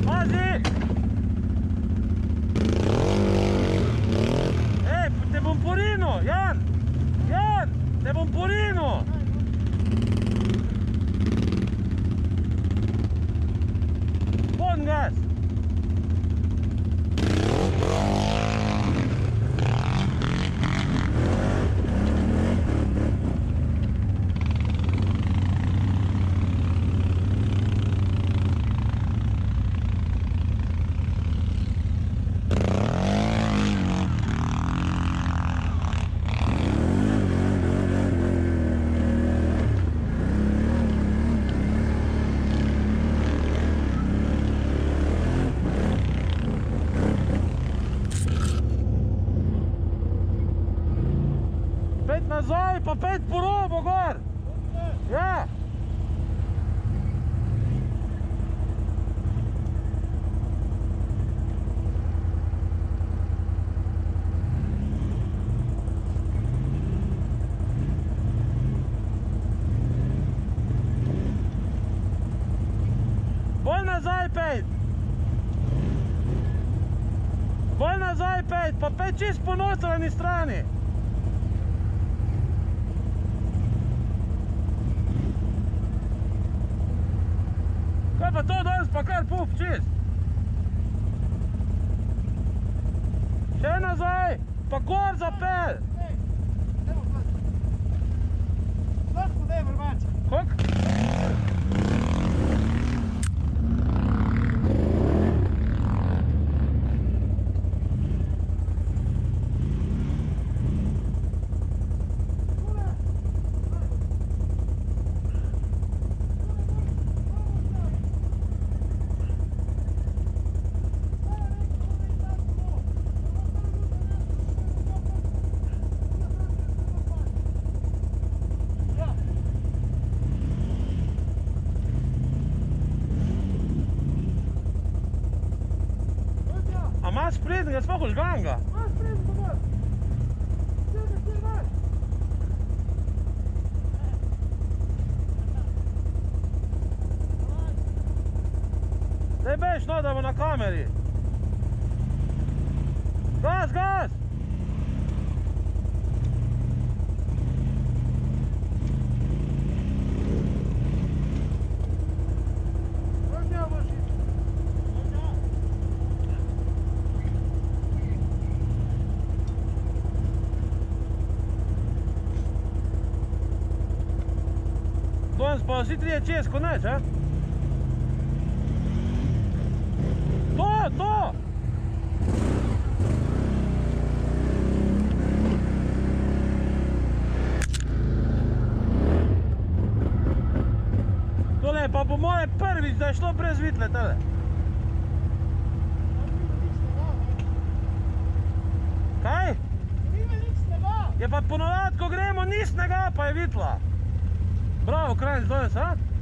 Pazi! Ej, te bom porinil, Jan! Jan, te bom porinil! Pon gas! Nazaj, pa pet po robo gor! Ja! Bolj nazaj pet! Bolj nazaj pet, pa pet čist po notranji strani! Kaj pa to danes pa kar puf čist? Še nazaj, pa gor zapel! Sladko daj vrbač! Kak? Imaš prednjega, sploh užganga? Imaš prednjega, gor! Kjer imaš? Daj bejš, no, da bo na kameri. Gas, gas! Danes pa vsi trije čez, ko neč, a? To! Tole pa po moje prvič, da je šlo brez vitle, tale. Kaj? Nime nič snega! Je pa ponovadi, ko gremo, ni snega, pa je vitla. Bravo, Krajnc, danes, a?